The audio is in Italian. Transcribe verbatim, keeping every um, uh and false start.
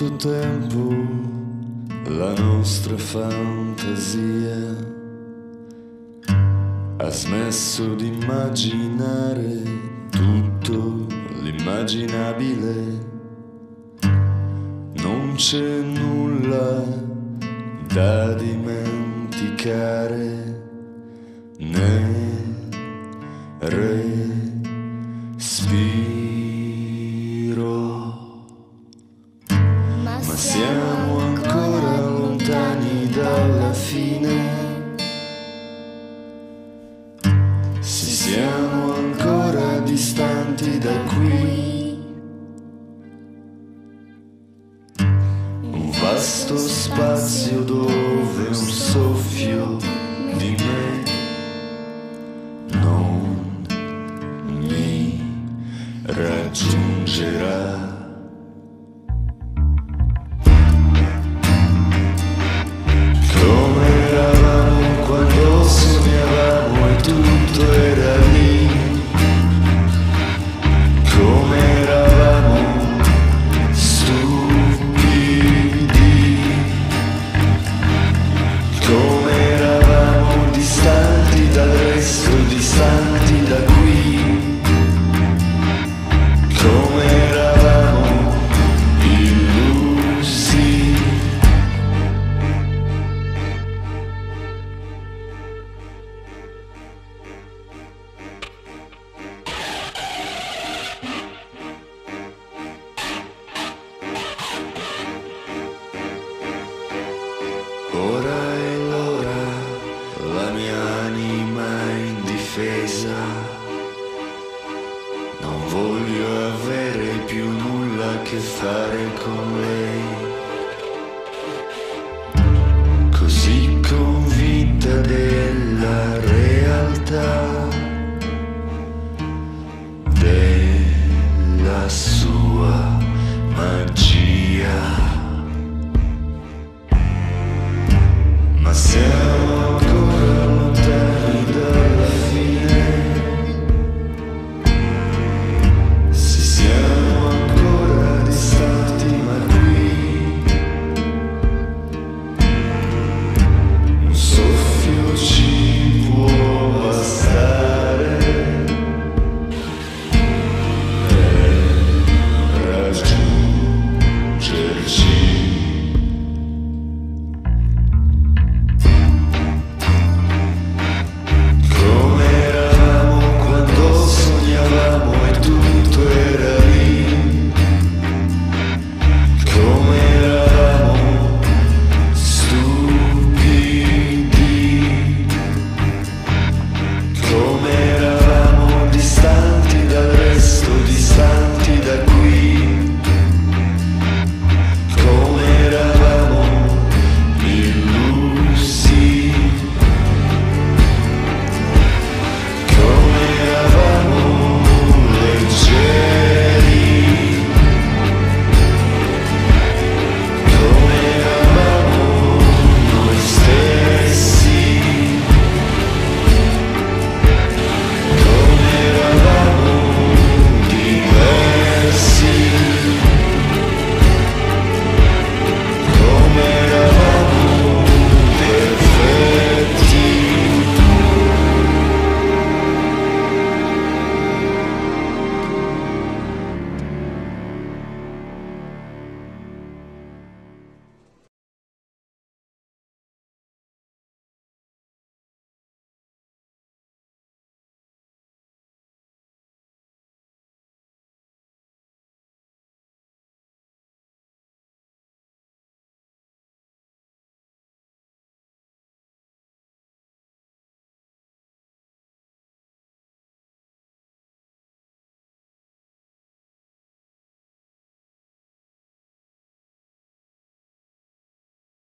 quanto tempo la nostra fantasia ha smesso di immaginare tutto l'immaginabile. Non c'è nulla da dimenticare né respiro, ma siamo ancora lontani dalla fine. Sì, siamo ancora distanti da qui. Un vasto spazio dove un soffio di me non mi raggiungerà. Come eravamo quando sognavamo e tutto era lì. Come eravamo stupidi. Come eravamo distanti dal resto, distanti da qui. Come eravamo illusi. Ora è l'ora, la mia anima è indifesa. Non voglio avere più nulla a che fare con lei. Così convinta della realtà, della sua magia.